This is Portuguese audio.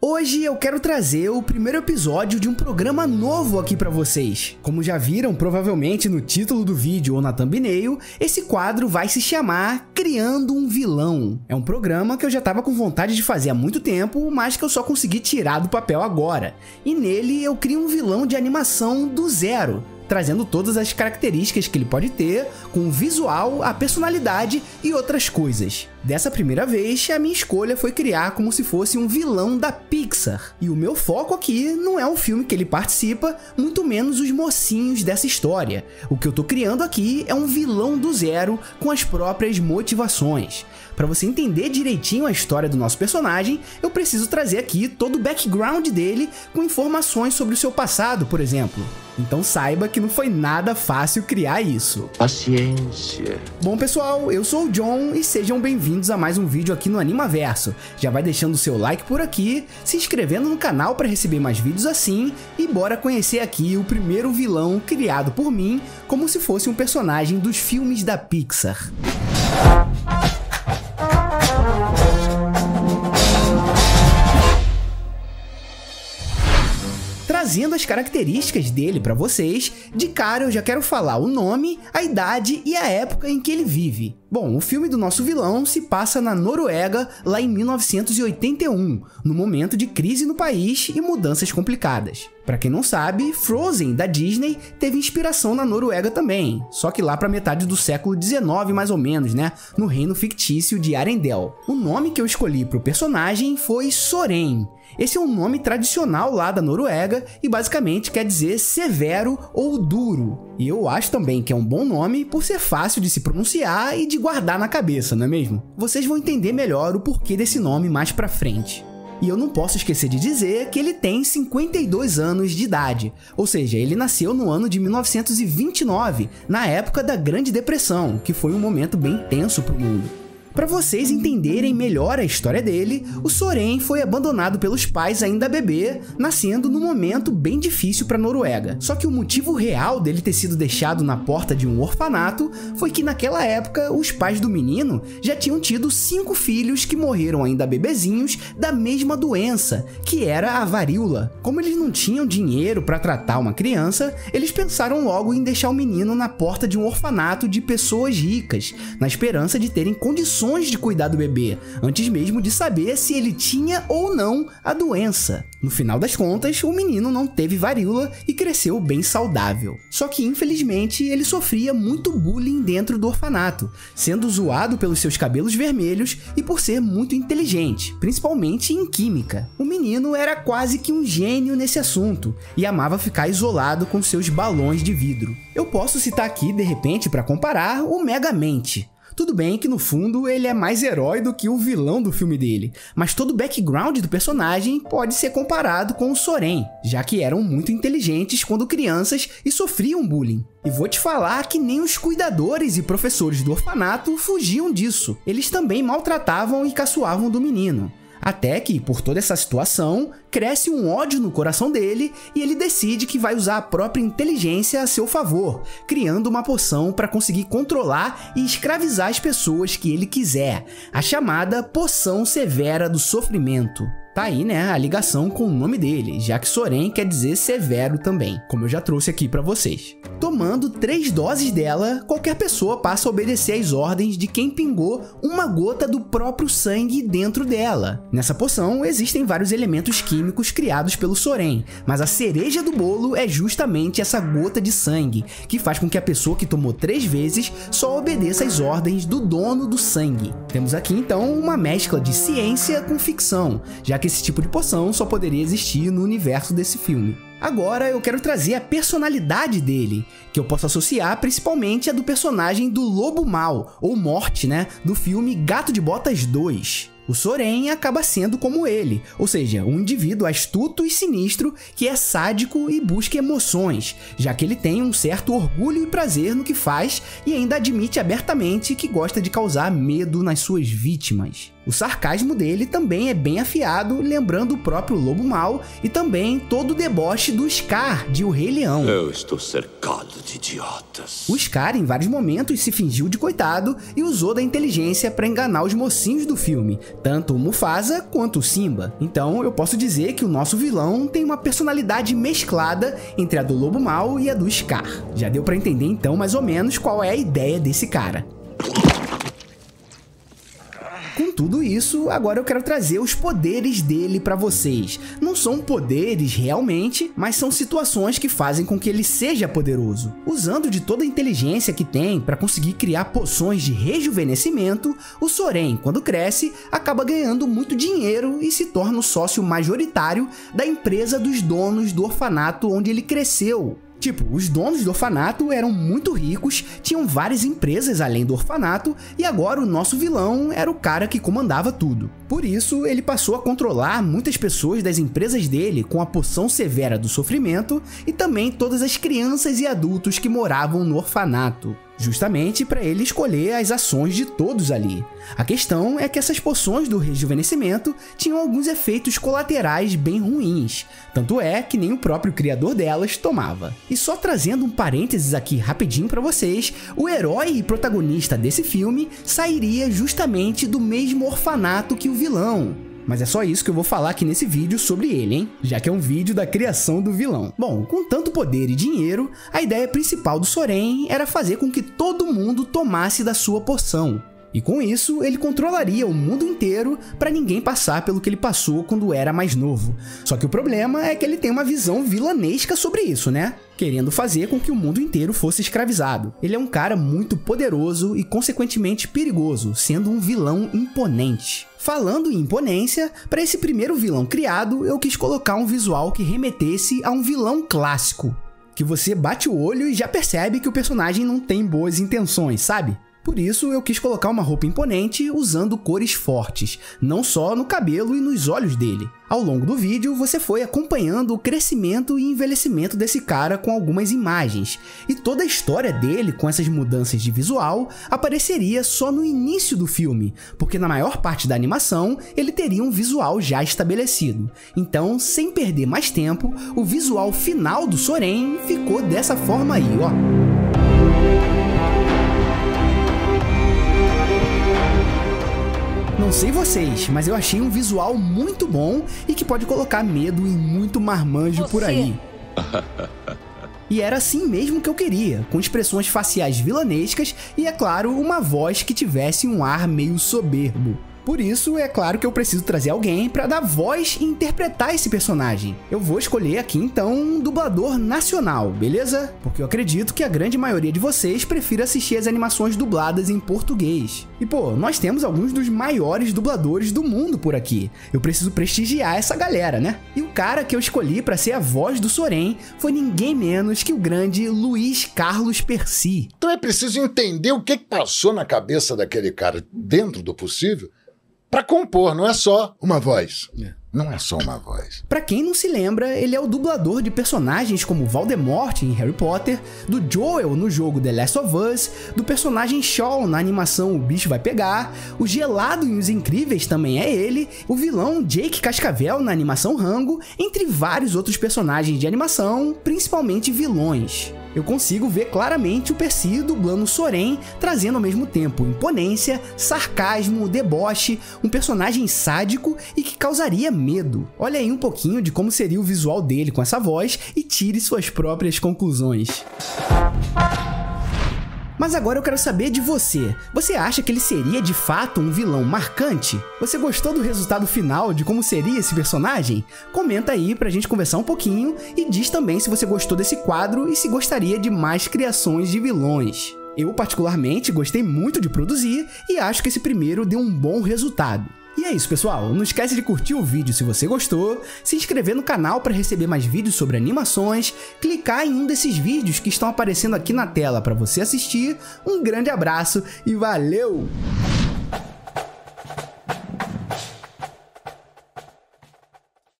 Hoje eu quero trazer o primeiro episódio de um programa novo aqui pra vocês. Como já viram provavelmente no título do vídeo ou na thumbnail, esse quadro vai se chamar Criando um Vilão. É um programa que eu já tava com vontade de fazer há muito tempo, mas que eu só consegui tirar do papel agora. E nele eu crio um vilão de animação do zero, trazendo todas as características que ele pode ter, com o visual, a personalidade e outras coisas. Dessa primeira vez, a minha escolha foi criar como se fosse um vilão da Pixar. E o meu foco aqui não é o filme que ele participa, muito menos os mocinhos dessa história. O que eu tô criando aqui é um vilão do zero, com as próprias motivações. Para você entender direitinho a história do nosso personagem, eu preciso trazer aqui todo o background dele, com informações sobre o seu passado, por exemplo. Então saiba que não foi nada fácil criar isso. Paciência. Bom pessoal, eu sou o John e sejam bem-vindos a mais um vídeo aqui no Animaverso. Já vai deixando o seu like por aqui, se inscrevendo no canal para receber mais vídeos assim e bora conhecer aqui o primeiro vilão criado por mim como se fosse um personagem dos filmes da Pixar. Trazendo as características dele para vocês, de cara eu já quero falar o nome, a idade e a época em que ele vive. Bom, o filme do nosso vilão se passa na Noruega, lá em 1981, no momento de crise no país e mudanças complicadas. Pra quem não sabe, Frozen, da Disney, teve inspiração na Noruega também, só que lá pra metade do século XIX mais ou menos, né, no reino fictício de Arendelle. O nome que eu escolhi pro personagem foi Soren. Esse é um nome tradicional lá da Noruega e basicamente quer dizer severo ou duro. E eu acho também que é um bom nome por ser fácil de se pronunciar e de guardar na cabeça, não é mesmo? Vocês vão entender melhor o porquê desse nome mais pra frente. E eu não posso esquecer de dizer que ele tem 52 anos de idade, ou seja, ele nasceu no ano de 1929, na época da Grande Depressão, que foi um momento bem tenso para o mundo. Para vocês entenderem melhor a história dele, o Soren foi abandonado pelos pais ainda bebê, nascendo num momento bem difícil para a Noruega. Só que o motivo real dele ter sido deixado na porta de um orfanato foi que naquela época os pais do menino já tinham tido 5 filhos que morreram ainda bebezinhos da mesma doença, que era a varíola. Como eles não tinham dinheiro para tratar uma criança, eles pensaram logo em deixar o menino na porta de um orfanato de pessoas ricas, na esperança de terem condições de cuidar do bebê, antes mesmo de saber se ele tinha ou não a doença. No final das contas, o menino não teve varíola e cresceu bem saudável. Só que, infelizmente, ele sofria muito bullying dentro do orfanato, sendo zoado pelos seus cabelos vermelhos e por ser muito inteligente, principalmente em química. O menino era quase que um gênio nesse assunto e amava ficar isolado com seus balões de vidro. Eu posso citar aqui, de repente, para comparar, o Megamente. Tudo bem que no fundo ele é mais herói do que o vilão do filme dele, mas todo o background do personagem pode ser comparado com o Soren, já que eram muito inteligentes quando crianças e sofriam bullying. E vou te falar que nem os cuidadores e professores do orfanato fugiam disso, eles também maltratavam e caçoavam do menino. Até que, por toda essa situação, cresce um ódio no coração dele e ele decide que vai usar a própria inteligência a seu favor, criando uma poção para conseguir controlar e escravizar as pessoas que ele quiser, a chamada Poção Severa do Sofrimento. Tá aí, né, a ligação com o nome dele, já que Soren quer dizer severo também, como eu já trouxe aqui pra vocês. Tomando 3 doses dela, qualquer pessoa passa a obedecer às ordens de quem pingou uma gota do próprio sangue dentro dela. Nessa poção existem vários elementos químicos criados pelo Soren, mas a cereja do bolo é justamente essa gota de sangue, que faz com que a pessoa que tomou 3 vezes só obedeça às ordens do dono do sangue. Temos aqui então uma mescla de ciência com ficção, já que esse tipo de poção só poderia existir no universo desse filme. Agora eu quero trazer a personalidade dele, que eu posso associar principalmente a do personagem do Lobo Mau, ou Morte, né, do filme Gato de Botas 2. O Soren acaba sendo como ele, ou seja, um indivíduo astuto e sinistro que é sádico e busca emoções, já que ele tem um certo orgulho e prazer no que faz e ainda admite abertamente que gosta de causar medo nas suas vítimas. O sarcasmo dele também é bem afiado, lembrando o próprio Lobo Mau e também todo o deboche do Scar de O Rei Leão. Eu estou cercado de idiotas. O Scar, em vários momentos, se fingiu de coitado e usou da inteligência para enganar os mocinhos do filme, tanto o Mufasa quanto o Simba. Então eu posso dizer que o nosso vilão tem uma personalidade mesclada entre a do Lobo Mau e a do Scar. Já deu para entender então mais ou menos qual é a ideia desse cara. Com tudo isso, agora eu quero trazer os poderes dele pra vocês. Não são poderes realmente, mas são situações que fazem com que ele seja poderoso. Usando de toda a inteligência que tem para conseguir criar poções de rejuvenescimento, o Soren, quando cresce, acaba ganhando muito dinheiro e se torna o sócio majoritário da empresa dos donos do orfanato onde ele cresceu. Tipo, os donos do orfanato eram muito ricos, tinham várias empresas além do orfanato, e agora o nosso vilão era o cara que comandava tudo. Por isso, ele passou a controlar muitas pessoas das empresas dele com a poção severa do sofrimento e também todas as crianças e adultos que moravam no orfanato, justamente para ele escolher as ações de todos ali. A questão é que essas poções do rejuvenescimento tinham alguns efeitos colaterais bem ruins, tanto é que nem o próprio criador delas tomava. E só trazendo um parênteses aqui rapidinho para vocês, o herói e protagonista desse filme sairia justamente do mesmo orfanato que o vilão. Mas é só isso que eu vou falar aqui nesse vídeo sobre ele, hein? Já que é um vídeo da criação do vilão. Bom, com tanto poder e dinheiro, a ideia principal do Soren era fazer com que todo mundo tomasse da sua poção. E com isso, ele controlaria o mundo inteiro para ninguém passar pelo que ele passou quando era mais novo. Só que o problema é que ele tem uma visão vilanesca sobre isso, né? Querendo fazer com que o mundo inteiro fosse escravizado. Ele é um cara muito poderoso e consequentemente perigoso, sendo um vilão imponente. Falando em imponência, para esse primeiro vilão criado, eu quis colocar um visual que remetesse a um vilão clássico. Que você bate o olho e já percebe que o personagem não tem boas intenções, sabe? Por isso, eu quis colocar uma roupa imponente usando cores fortes, não só no cabelo e nos olhos dele. Ao longo do vídeo, você foi acompanhando o crescimento e envelhecimento desse cara com algumas imagens, e toda a história dele com essas mudanças de visual apareceria só no início do filme, porque na maior parte da animação ele teria um visual já estabelecido. Então, sem perder mais tempo, o visual final do Soren ficou dessa forma aí, ó. Não sei vocês, mas eu achei um visual muito bom e que pode colocar medo em muito marmanjo por aí. E era assim mesmo que eu queria, com expressões faciais vilanescas e, é claro, uma voz que tivesse um ar meio soberbo. Por isso, é claro que eu preciso trazer alguém para dar voz e interpretar esse personagem. Eu vou escolher aqui então um dublador nacional, beleza? Porque eu acredito que a grande maioria de vocês prefira assistir as animações dubladas em português. E pô, nós temos alguns dos maiores dubladores do mundo por aqui. Eu preciso prestigiar essa galera, né? E o cara que eu escolhi para ser a voz do Soren foi ninguém menos que o grande Luiz Carlos Percy. Então é preciso entender o que passou na cabeça daquele cara, dentro do possível, para compor, não é só uma voz. Não é só uma voz. Pra quem não se lembra, ele é o dublador de personagens como Voldemort em Harry Potter, do Joel no jogo The Last of Us, do personagem Shaw na animação O Bicho Vai Pegar, o Gelado em Os Incríveis também é ele, o vilão Jake Cascavel na animação Rango, entre vários outros personagens de animação, principalmente vilões. Eu consigo ver claramente o Percy dublando o Soren, trazendo ao mesmo tempo imponência, sarcasmo, deboche, um personagem sádico e que causaria medo. Olha aí um pouquinho de como seria o visual dele com essa voz e tire suas próprias conclusões. Mas agora eu quero saber de você. Você acha que ele seria de fato um vilão marcante? Você gostou do resultado final de como seria esse personagem? Comenta aí pra gente conversar um pouquinho e diz também se você gostou desse quadro e se gostaria de mais criações de vilões. Eu particularmente gostei muito de produzir e acho que esse primeiro deu um bom resultado. E é isso, pessoal. Não esquece de curtir o vídeo se você gostou, se inscrever no canal para receber mais vídeos sobre animações, clicar em um desses vídeos que estão aparecendo aqui na tela para você assistir. Um grande abraço e valeu!